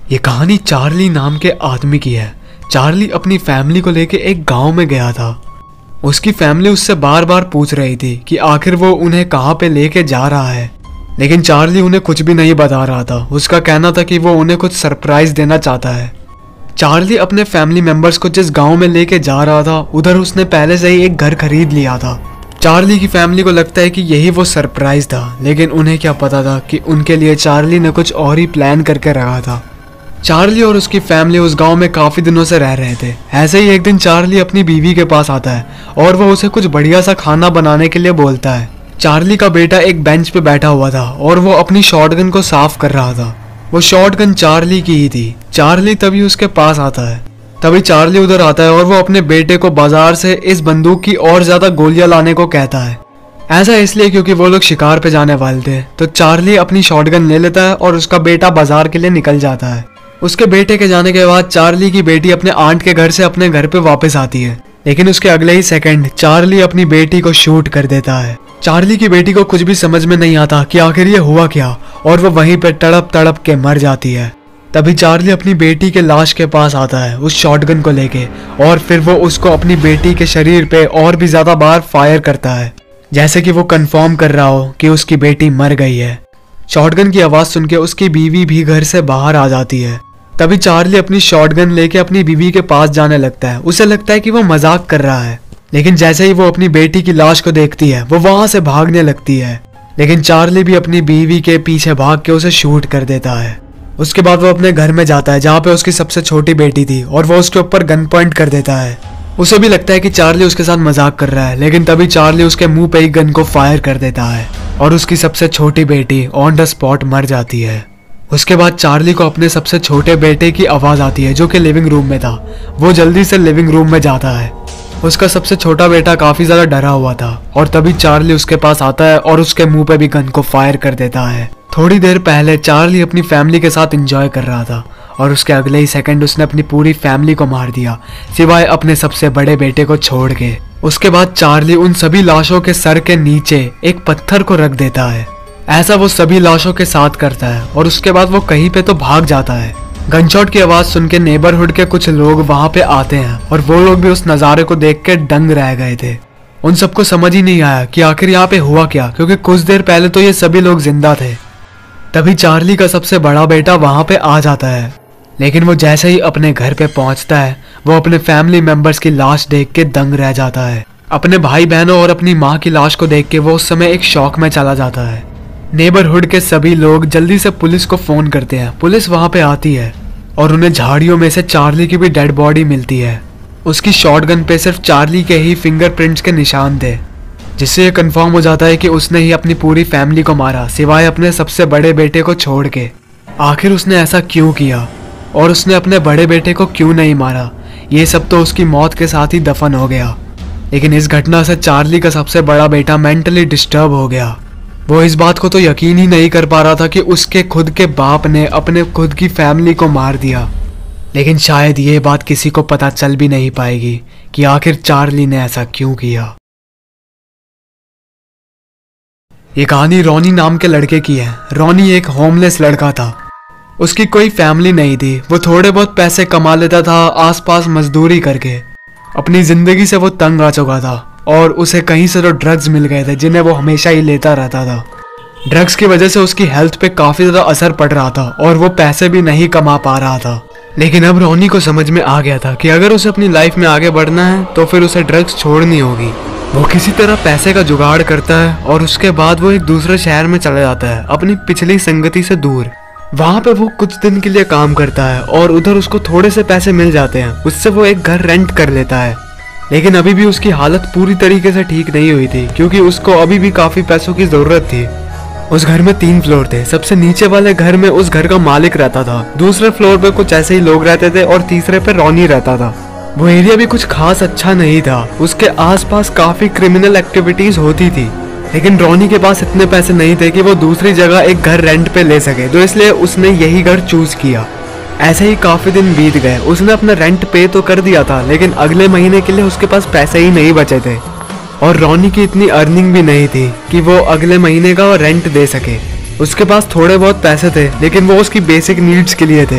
ये कहानी चार्ली नाम के आदमी की है। चार्ली अपनी फैमिली को लेके एक गांव में गया था। उसकी फैमिली उससे बार बार पूछ रही थी कि आखिर वो उन्हें कहाँ पे लेके जा रहा है, लेकिन चार्ली उन्हें कुछ भी नहीं बता रहा था। उसका कहना था कि वो उन्हें कुछ सरप्राइज देना चाहता है। चार्ली अपने फैमिली मेंबर्स को जिस गांव में लेके जा रहा था, उधर उसने पहले से ही एक घर खरीद लिया था। चार्ली की फैमिली को लगता है कि यही वो सरप्राइज था, लेकिन उन्हें क्या पता था कि उनके लिए चार्ली ने कुछ और ही प्लान करके रखा था। चार्ली और उसकी फैमिली उस गांव में काफी दिनों से रह रहे थे। ऐसे ही एक दिन चार्ली अपनी बीवी के पास आता है और वो उसे कुछ बढ़िया सा खाना बनाने के लिए बोलता है। चार्ली का बेटा एक बेंच पे बैठा हुआ था और वो अपनी शॉटगन को साफ कर रहा था। वो शॉटगन चार्ली की ही थी। चार्ली तभी उसके पास आता है। तभी चार्ली उधर आता है और वो अपने बेटे को बाजार से इस बंदूक की और ज्यादा गोलियां लाने को कहता है। ऐसा इसलिए क्योंकि वो लोग शिकार पे जाने वाले थे। तो चार्ली अपनी शॉटगन ले लेता है और उसका बेटा बाजार के लिए निकल जाता है। उसके बेटे के जाने के बाद चार्ली की बेटी अपने आंट के घर से अपने घर पे वापस आती है, लेकिन उसके अगले ही सेकंड चार्ली अपनी बेटी को शूट कर देता है। चार्ली की बेटी को कुछ भी समझ में नहीं आता कि आखिर ये हुआ क्या, और वो वहीं पे तड़प तड़प के मर जाती है। तभी चार्ली अपनी बेटी के लाश के पास आता है उस शॉटगन को लेके, और फिर वो उसको अपनी बेटी के शरीर पे और भी ज्यादा बार फायर करता है, जैसे कि वो कंफर्म कर रहा हो कि उसकी बेटी मर गई है। शॉटगन की आवाज सुन के उसकी बीवी भी घर से बाहर आ जाती है। तभी चार्ली अपनी शॉटगन लेके अपनी बीवी के पास जाने लगता है। उसे लगता है कि वो मजाक कर रहा है, लेकिन जैसे ही वो अपनी बेटी की लाश को देखती है वो वहां से भागने लगती है। लेकिन चार्ली भी अपनी बीवी के पीछे भाग के उसे शूट कर देता है। उसके बाद वो अपने घर में जाता है जहाँ पे उसकी सबसे छोटी बेटी थी, और वो उसके ऊपर गन पॉइंट कर देता है। उसे भी लगता है कि चार्ली उसके साथ मजाक कर रहा है, लेकिन तभी चार्ली उसके मुंह पे ही गन को फायर कर देता है और उसकी सबसे छोटी बेटी ऑन द स्पॉट मर जाती है। उसके बाद चार्ली को अपने सबसे छोटे बेटे की आवाज आती है जो कि लिविंग रूम में था। वो जल्दी से लिविंग रूम में जाता है। उसका सबसे छोटा बेटा काफी ज्यादा डरा हुआ था, और तभी चार्ली उसके पास आता है और उसके मुंह पे भी गन को फायर कर देता है। थोड़ी देर पहले चार्ली अपनी फैमिली के साथ एंजॉय कर रहा था, और उसके अगले ही सेकंड उसने अपनी पूरी फैमिली को मार दिया, सिवाय अपने सबसे बड़े बेटे को छोड़ के। उसके बाद चार्ली उन सभी लाशों के सर के नीचे एक पत्थर को रख देता है। ऐसा वो सभी लाशों के साथ करता है, और उसके बाद वो कहीं पे तो भाग जाता है। गनशॉट की आवाज सुन के नेबरहुड के कुछ लोग वहां पे आते हैं, और वो लोग भी उस नजारे को देख के दंग रह गए थे। उन सबको समझ ही नहीं आया कि आखिर यहाँ पे हुआ क्या, क्योंकि कुछ देर पहले तो ये सभी लोग जिंदा थे। तभी चार्ली का सबसे बड़ा बेटा वहां पे आ जाता है, लेकिन वो जैसे ही अपने घर पे पहुंचता है वो अपने फैमिली मेंबर्स की लाश देख के दंग रह जाता है। अपने भाई बहनों और अपनी माँ की लाश को देख के वो उस समय एक शॉक में चला जाता है। नेबरहुड के सभी लोग जल्दी से पुलिस को फोन करते हैं। पुलिस वहां पे आती है और उन्हें झाड़ियों में से चार्ली की भी डेड बॉडी मिलती है। उसकी शॉटगन पे सिर्फ चार्ली के ही फिंगरप्रिंट्स के निशान थे, जिससे ये कंफर्म हो जाता है कि उसने ही अपनी पूरी फैमिली को मारा, सिवाय अपने सबसे बड़े बेटे को छोड़ के। आखिर उसने ऐसा क्यों किया, और उसने अपने बड़े बेटे को क्यों नहीं मारा, ये सब तो उसकी मौत के साथ ही दफन हो गया। लेकिन इस घटना से चार्ली का सबसे बड़ा बेटा मेंटली डिस्टर्ब हो गया। वो इस बात को तो यकीन ही नहीं कर पा रहा था कि उसके खुद के बाप ने अपने खुद की फैमिली को मार दिया। लेकिन शायद ये बात किसी को पता चल भी नहीं पाएगी कि आखिर चार्ली ने ऐसा क्यों किया। ये कहानी रॉनी नाम के लड़के की है। रॉनी एक होमलेस लड़का था। उसकी कोई फैमिली नहीं थी। वो थोड़े बहुत पैसे कमा लेता था आसपास मजदूरी करके। अपनी जिंदगी से वो तंग आ चुका था, और उसे कहीं से तो ड्रग्स मिल गए थे जिन्हें वो हमेशा ही लेता रहता था। ड्रग्स की वजह से उसकी हेल्थ पे काफी ज्यादा असर पड़ रहा था, और वो पैसे भी नहीं कमा पा रहा था। लेकिन अब रॉनी को समझ में आ गया था कि अगर उसे अपनी लाइफ में आगे बढ़ना है तो फिर उसे ड्रग्स छोड़नी होगी। वो किसी तरह पैसे का जुगाड़ करता है, और उसके बाद वो एक दूसरे शहर में चला जाता है अपनी पिछली संगति से दूर। वहां पे वो कुछ दिन के लिए काम करता है, और उधर उसको थोड़े से पैसे मिल जाते हैं। उससे वो एक घर रेंट कर लेता है। लेकिन अभी भी उसकी हालत पूरी तरीके से ठीक नहीं हुई थी, क्योंकि उसको अभी भी काफी पैसों की जरूरत थी। उस घर में 3 फ्लोर थे। सबसे नीचे वाले घर में उस घर का मालिक रहता था, दूसरे फ्लोर पे कुछ ऐसे ही लोग रहते थे, और तीसरे पे रॉनी रहता था। वो एरिया भी कुछ खास अच्छा नहीं था। उसके आसपास काफी क्रिमिनल एक्टिविटीज होती थी, लेकिन रॉनी के पास इतने पैसे नहीं थे कि वो दूसरी जगह एक घर रेंट पे ले सके, तो इसलिए उसने यही घर चूज किया। ऐसे ही काफी दिन बीत गए। उसने अपना रेंट पे तो कर दिया था, लेकिन अगले महीने के लिए उसके पास पैसे ही नहीं बचे थे, और रॉनी की इतनी अर्निंग भी नहीं थी कि वो अगले महीने का रेंट दे सके। उसके पास थोड़े बहुत पैसे थे, लेकिन वो उसकी बेसिक नीड्स के लिए थे।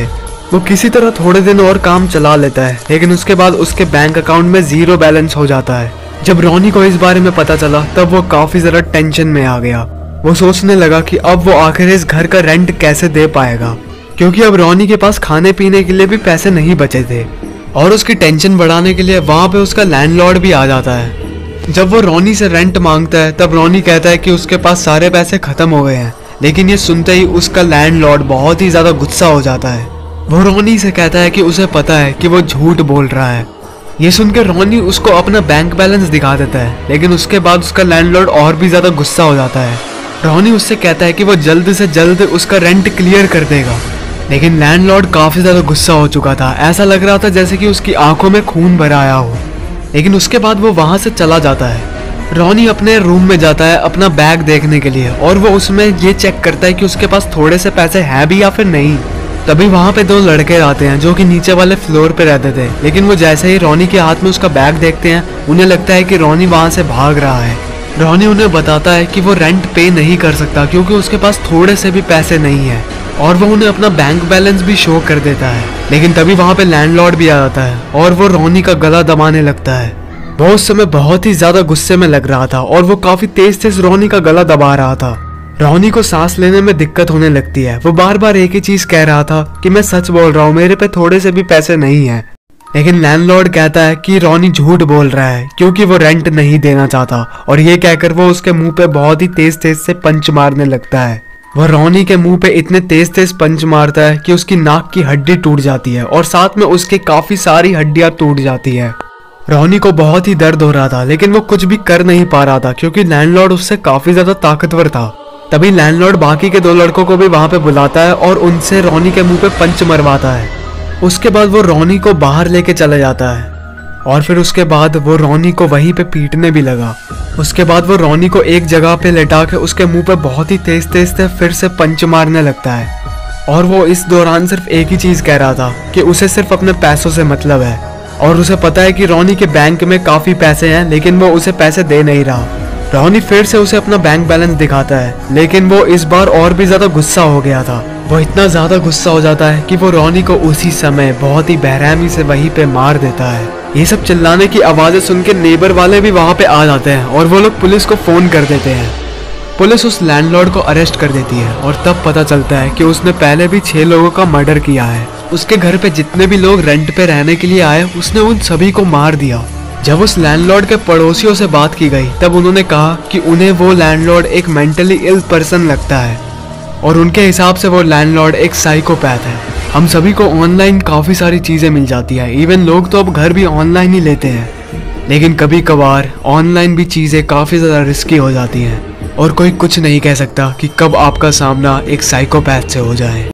वो किसी तरह थोड़े दिन और काम चला लेता है, लेकिन उसके बाद उसके बैंक अकाउंट में 0 बैलेंस हो जाता है। जब रॉनी को इस बारे में पता चला तब वो काफी ज्यादा टेंशन में आ गया। वो सोचने लगा कि अब वो आखिर इस घर का रेंट कैसे दे पाएगा, क्योंकि अब रॉनी के पास खाने पीने के लिए भी पैसे नहीं बचे थे। और उसकी टेंशन बढ़ाने के लिए वहां पे उसका लैंडलॉर्ड भी आ जाता है। जब वो रॉनी से रेंट मांगता है तब रॉनी कहता है कि उसके पास सारे पैसे खत्म हो गए हैं, लेकिन ये सुनते ही उसका लैंडलॉर्ड बहुत ही ज्यादा गुस्सा हो जाता है। वो रॉनी से कहता है कि उसे पता है कि वो झूठ बोल रहा है। ये सुनकर रॉनी उसको अपना बैंक बैलेंस दिखा देता है, लेकिन उसके बाद उसका लैंडलॉर्ड और भी ज्यादा गुस्सा हो जाता है। रॉनी उससे कहता है कि वो जल्द से जल्द उसका रेंट क्लियर कर देगा, लेकिन लैंडलॉर्ड काफी ज्यादा गुस्सा हो चुका था। ऐसा लग रहा था जैसे कि उसकी आंखों में खून भर आया हो। लेकिन उसके बाद वो वहां से चला जाता है। रॉनी अपने रूम में जाता है अपना बैग देखने के लिए, और वो उसमें ये चेक करता है कि उसके पास थोड़े से पैसे हैं भी या फिर नहीं। तभी वहां पे 2 लड़के आते हैं जो कि नीचे वाले फ्लोर पे रहते थे, लेकिन वो जैसे ही रॉनी के हाथ में उसका बैग देखते हैं उन्हें लगता है कि रॉनी वहां से भाग रहा है। रॉनी उन्हें बताता है कि वो रेंट पे नहीं कर सकता क्योंकि उसके पास थोड़े से भी पैसे नहीं है, और वो उन्हें अपना बैंक बैलेंस भी शो कर देता है। लेकिन तभी वहां पे लैंडलॉर्ड भी आ जाता है और वो रॉनी का गला दबाने लगता है। वो उस समय बहुत ही ज्यादा गुस्से में लग रहा था और वो काफी तेज तेज रॉनी का गला दबा रहा था। रॉनी को सांस लेने में दिक्कत होने लगती है। वो बार बार एक ही चीज कह रहा था कि मैं सच बोल रहा हूँ, मेरे पे थोड़े से भी पैसे नहीं है। लेकिन लैंडलॉर्ड कहता है कि रॉनी झूठ बोल रहा है क्योंकि वो रेंट नहीं देना चाहता, और ये कहकर वो उसके मुंह पे बहुत ही तेज तेज से पंच मारने लगता है। वो रॉनी के मुंह पे इतने तेज तेज पंच मारता है कि उसकी नाक की हड्डी टूट जाती है और साथ में उसके काफी सारी हड्डियां टूट जाती है। रॉनी को बहुत ही दर्द हो रहा था, लेकिन वो कुछ भी कर नहीं पा रहा था क्योंकि लैंडलॉर्ड उससे काफी ज्यादा ताकतवर था। तभी लैंडलॉर्ड बाकी के 2 लड़कों को भी वहां पे बुलाता है और उनसे रॉनी के मुंह पे पंच मरवाता है। उसके बाद वो रॉनी को बाहर लेके चले जाता है, और फिर उसके बाद वो रॉनी को वहीं पे पीटने भी लगा। उसके बाद वो रॉनी को एक जगह पे लेटा के उसके मुंह पे बहुत ही तेज तेज से फिर से पंच मारने लगता है, और वो इस दौरान सिर्फ एक ही चीज कह रहा था कि उसे सिर्फ अपने पैसों से मतलब है, और उसे पता है कि रॉनी के बैंक में काफी पैसे हैं, लेकिन वो उसे पैसे दे नहीं रहा। रॉनी फिर से उसे अपना बैंक बैलेंस दिखाता है, लेकिन वो इस बार और भी ज्यादा गुस्सा हो गया था। वो इतना ज्यादा गुस्सा हो जाता है कि वो रॉनी को उसी समय बहुत ही बेरहमी से वहीं पे मार देता है। ये सब चिल्लाने की आवाजें सुन के नेबर वाले भी वहां पे आ जाते हैं और वो लोग पुलिस को फोन कर देते हैं। पुलिस उस लैंडलॉर्ड को अरेस्ट कर देती है और तब पता चलता है कि उसने पहले भी 6 लोगों का मर्डर किया है। उसके घर पे जितने भी लोग रेंट पे रहने के लिए आए उसने उन सभी को मार दिया। जब उस लैंडलॉर्ड के पड़ोसियों से बात की गई तब उन्होंने कहा कि उन्हें वो लैंडलॉर्ड एक मेंटली इल पर्सन लगता है, और उनके हिसाब से वो लैंडलॉर्ड एक साइकोपैथ है। हम सभी को ऑनलाइन काफ़ी सारी चीज़ें मिल जाती है, इवन लोग तो अब घर भी ऑनलाइन ही लेते हैं, लेकिन कभी कभार ऑनलाइन भी चीज़ें काफ़ी ज़्यादा रिस्की हो जाती हैं और कोई कुछ नहीं कह सकता कि कब आपका सामना एक साइकोपैथ से हो जाए।